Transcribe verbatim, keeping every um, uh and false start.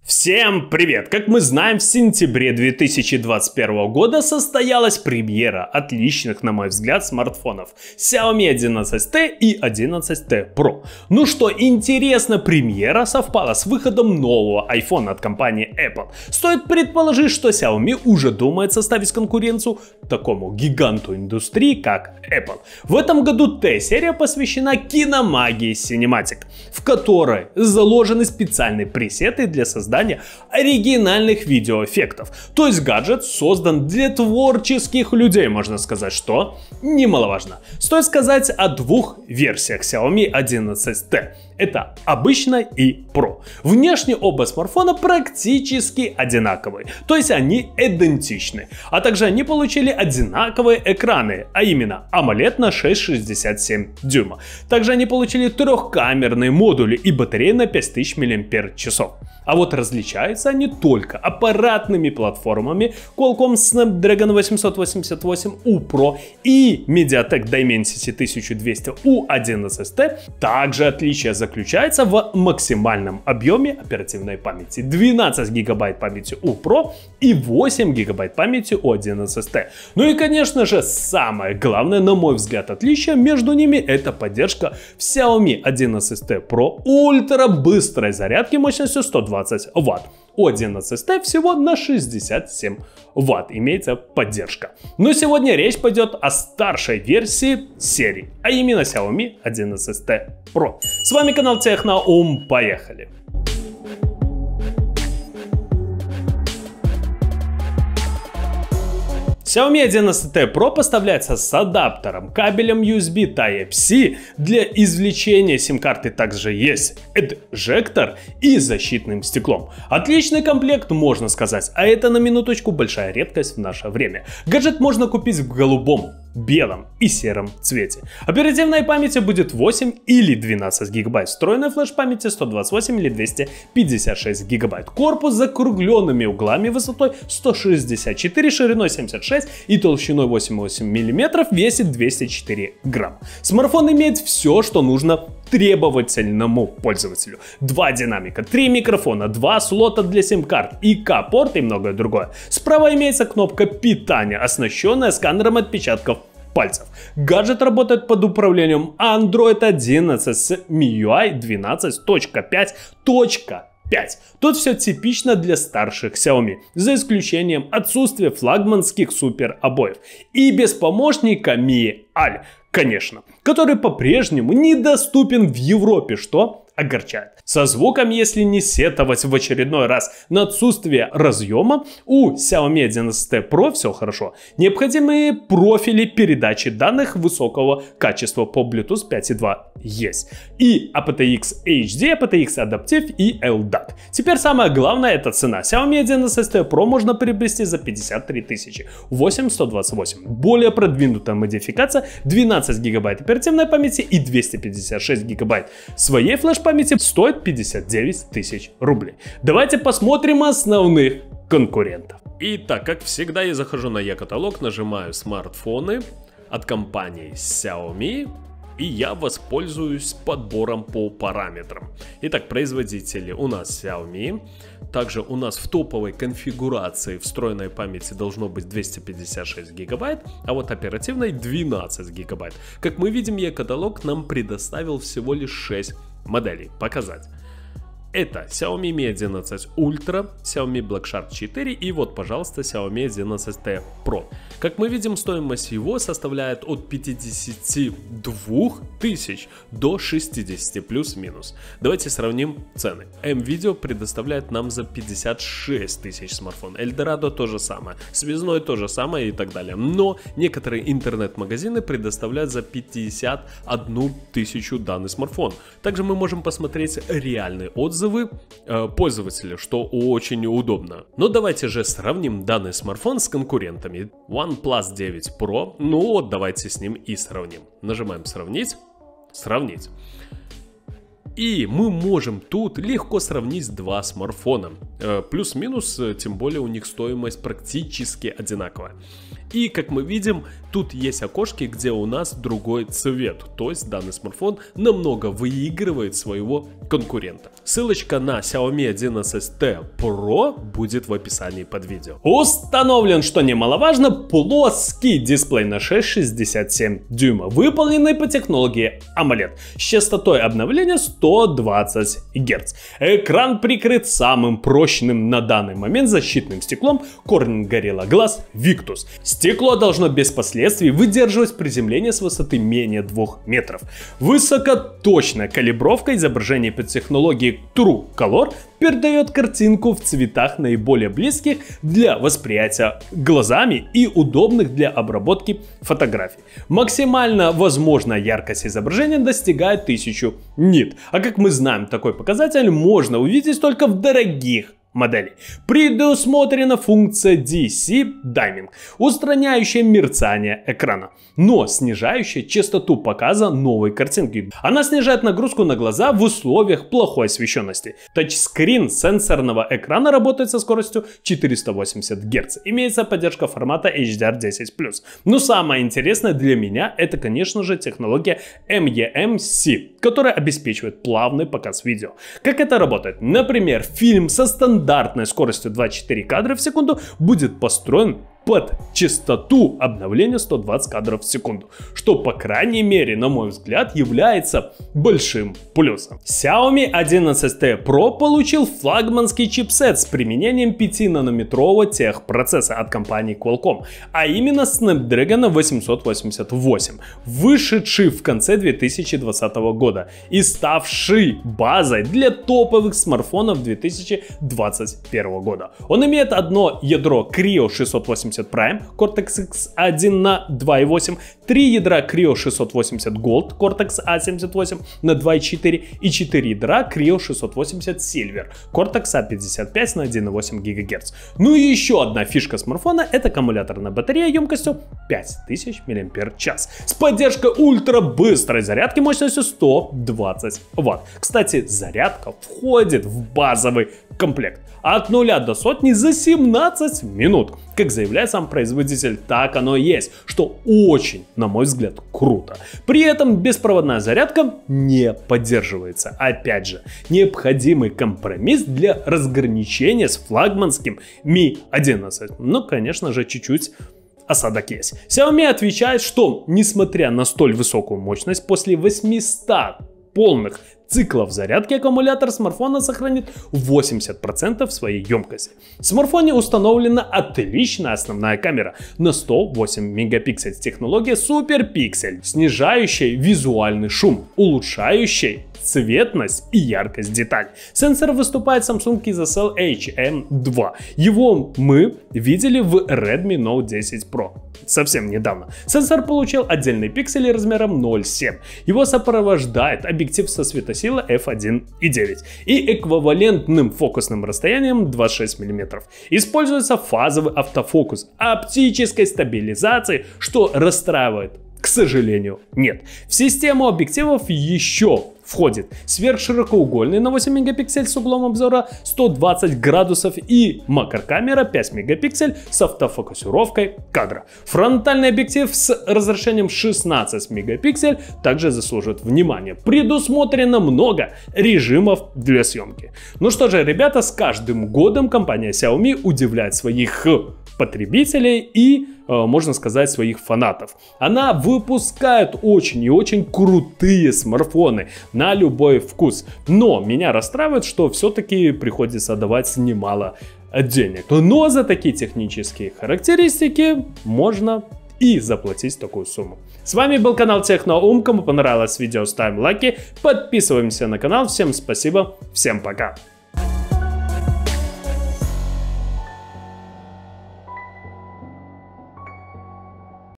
Всем привет! Как мы знаем, в сентябре две тысячи двадцать первого года состоялась премьера отличных, на мой взгляд, смартфонов Xiaomi одиннадцать тэ и одиннадцать тэ Pro. Ну что интересно, премьера совпала с выходом нового iPhone от компании Apple. Стоит предположить, что Xiaomi уже думает составить конкуренцию такому гиганту индустрии, как Apple. В этом году T-серия посвящена киномагии Cinematic, в которой заложены специальные пресеты для создания оригинальных видеоэффектов. То есть гаджет создан для творческих людей, можно сказать, что немаловажно. Стоит сказать о двух версиях Xiaomi одиннадцать тэ. Это обычная и Pro. Внешне оба смартфона практически одинаковые, то есть они идентичны. А также они получили одинаковые экраны, а именно AMOLED на шесть целых шестьдесят семь сотых дюйма. Также они получили трехкамерные модули и батареи на пять тысяч мАч. А вот различаются они только аппаратными платформами Qualcomm Snapdragon восемьсот восемьдесят восемь у Pro и MediaTek Dimensity тысяча двести у одиннадцать тэ. Также отличие заключается в максимальном объеме оперативной памяти: двенадцать гигабайт памяти у Pro и восемь гигабайт памяти у одиннадцать тэ. Ну и конечно же самое главное, на мой взгляд, отличие между ними — это поддержка в Xiaomi одиннадцать тэ Pro ультра быстрой зарядки мощностью сто двадцать ватт. У одиннадцать тэ всего на шестьдесят семь ватт имеется поддержка. Но сегодня речь пойдет о старшей версии серии, а именно Xiaomi одиннадцать тэ Pro. С вами канал Техноум, поехали! Xiaomi одиннадцать тэ Pro поставляется с адаптером, кабелем ю эс би Type-C, для извлечения сим-карты также есть эджектор и защитным стеклом. Отличный комплект, можно сказать, а это на минуточку большая редкость в наше время. Гаджет можно купить в голубом, белом и сером цвете. Оперативной памяти будет восемь или двенадцать гигабайт, встроенной флеш-памяти сто двадцать восемь или двести пятьдесят шесть гигабайт. Корпус с закругленными углами высотой сто шестьдесят четыре, шириной семьдесят шесть и толщиной восемьдесят восемь миллиметров, весит двести четыре грамма. Смартфон имеет все, что нужно требовательному пользователю: два динамика, три микрофона, два слота для сим-карт, и ка-порт и многое другое. Справа имеется кнопка питания, оснащенная сканером отпечатков пальцев. Гаджет работает под управлением Android одиннадцать с эм ю ай двенадцать точка пять точка пять. Тут все типично для старших Xiaomi, за исключением отсутствия флагманских супер обоев и без помощника ми ай, конечно, который по-прежнему недоступен в Европе, что огорчает. Со звуком, если не сетовать в очередной раз на отсутствие разъема, у Xiaomi одиннадцать тэ Pro все хорошо. Необходимые профили передачи данных высокого качества по Bluetooth пять и два есть. И эй пи ти экс эйч ди, эй пи ти экс Adaptive и эл дат. Теперь самое главное — это цена. Xiaomi одиннадцать тэ Pro можно приобрести за пятьдесят три тысячи, восемь сто двадцать восемь. Более продвинутая модификация, двенадцать гигабайт оперативной памяти и двести пятьдесят шесть гигабайт своей флеш-памяти, стоит пятьдесят девять тысяч рублей. Давайте посмотрим основных конкурентов. Итак, как всегда, я захожу на e-каталог, нажимаю смартфоны от компании Xiaomi, и я воспользуюсь подбором по параметрам. Итак, производители у нас Xiaomi. Также у нас в топовой конфигурации встроенной памяти должно быть двести пятьдесят шесть гигабайт, а вот оперативной двенадцать гигабайт. Как мы видим, e-каталог нам предоставил всего лишь шесть моделей показать. Это Xiaomi Mi одиннадцать Ultra, Xiaomi Black Shark четыре и вот, пожалуйста, Xiaomi одиннадцать тэ Pro. Как мы видим, стоимость его составляет от пятидесяти двух тысяч до шестидесяти плюс-минус. Давайте сравним цены. М-Видео предоставляет нам за пятьдесят шесть тысяч смартфон. Эльдорадо то же самое, Связной то же самое и так далее. Но некоторые интернет-магазины предоставляют за пятьдесят одну тысячу данный смартфон. Также мы можем посмотреть реальные отзывы э, пользователя, что очень удобно. Но давайте же сравним данный смартфон с конкурентами. OnePlus девять Pro, ну вот давайте с ним и сравним. Нажимаем сравнить, сравнить. И мы можем тут легко сравнить два смартфона. Плюс-минус, тем более у них стоимость практически одинаковая. И как мы видим, тут есть окошки, где у нас другой цвет, то есть данный смартфон намного выигрывает своего конкурента. Ссылочка на Xiaomi одиннадцать тэ Pro будет в описании под видео. Установлен, что немаловажно, плоский дисплей на шесть целых шестьдесят семь сотых дюйма, выполненный по технологии AMOLED с частотой обновления сто двадцать герц. Экран прикрыт самым прочным на данный момент защитным стеклом Corning Gorilla Glass Victus. Стекло должно без последствий выдерживать приземление с высоты менее двух метров. Высокоточная калибровка изображений по технологии True Color передает картинку в цветах наиболее близких для восприятия глазами и удобных для обработки фотографий. Максимально возможная яркость изображения достигает тысячу нит. А как мы знаем, такой показатель можно увидеть только в дорогих моделей. Предусмотрена функция ди си Dimming, устраняющая мерцание экрана, но снижающая частоту показа новой картинки. Она снижает нагрузку на глаза в условиях плохой освещенности. Тачскрин сенсорного экрана работает со скоростью четыреста восемьдесят герц. Имеется поддержка формата эйч ди ар десять плюс. Но самое интересное для меня это, конечно же, технология эм и эм си, которая обеспечивает плавный показ видео. Как это работает? Например, фильм со стандартной стандартной скоростью двадцать четыре кадра в секунду будет построен под частоту обновления сто двадцать кадров в секунду, что по крайней мере, на мой взгляд, является большим плюсом. Xiaomi одиннадцать тэ Pro получил флагманский чипсет с применением пятинанометрового техпроцесса от компании Qualcomm, а именно Snapdragon восемьсот восемьдесят восемь, вышедший в конце две тысячи двадцатого года и ставший базой для топовых смартфонов две тысячи двадцать первого года. Он имеет одно ядро Kryo шестьсот восемьдесят Prime Cortex икс один на два и восемь, три ядра Kryo шестьсот восемьдесят Gold Cortex а семьдесят восемь на два и четыре и четыре ядра Kryo шестьсот восемьдесят Silver Cortex а пятьдесят пять на один и восемь гигагерц. Ну и еще одна фишка смартфона — это аккумуляторная батарея емкостью пять тысяч мАч с поддержкой ультрабыстрой зарядки мощностью сто двадцать ватт. Кстати, зарядка входит в базовый комплект от нуля до сотни за семнадцать минут. Как заявляет сам производитель, так оно и есть, что очень, на мой взгляд, круто. При этом беспроводная зарядка не поддерживается. Опять же, необходимый компромисс для разграничения с флагманским ми одиннадцать. Ну, конечно же, чуть-чуть осадок есть. Xiaomi отвечает, что несмотря на столь высокую мощность, после восьмисот полных циклов зарядки аккумулятор смартфона сохранит восемьдесят процентов своей емкости. В смартфоне установлена отличная основная камера на сто восемь мегапикселей с технологией Super Pixel, снижающей визуальный шум, улучшающей цветность и яркость деталей. Сенсор выступает Samsung эс эс эл эйч эм два. Его мы видели в Redmi Note десять Pro совсем недавно. Сенсор получил отдельные пиксели размером ноль целых семь. Его сопровождает объектив со светосилой эф один и девять и эквивалентным фокусным расстоянием двадцать шесть миллиметров. Используется фазовый автофокус оптической стабилизации, что расстраивает, к сожалению, нет. В систему объективов еще входит сверхширокоугольный на восемь мегапикселей с углом обзора сто двадцать градусов и макрокамера пять мегапикселей с автофокусировкой кадра. Фронтальный объектив с разрешением шестнадцать мегапикселей также заслуживает внимания. Предусмотрено много режимов для съемки. Ну что же, ребята, с каждым годом компания Xiaomi удивляет своих потребителей и, можно сказать, своих фанатов. Она выпускает очень и очень крутые смартфоны на любой вкус. Но меня расстраивает, что все-таки приходится давать немало денег. Но за такие технические характеристики можно и заплатить такую сумму. С вами был канал Техноум. Кому понравилось видео, ставим лайки, подписываемся на канал. Всем спасибо, всем пока.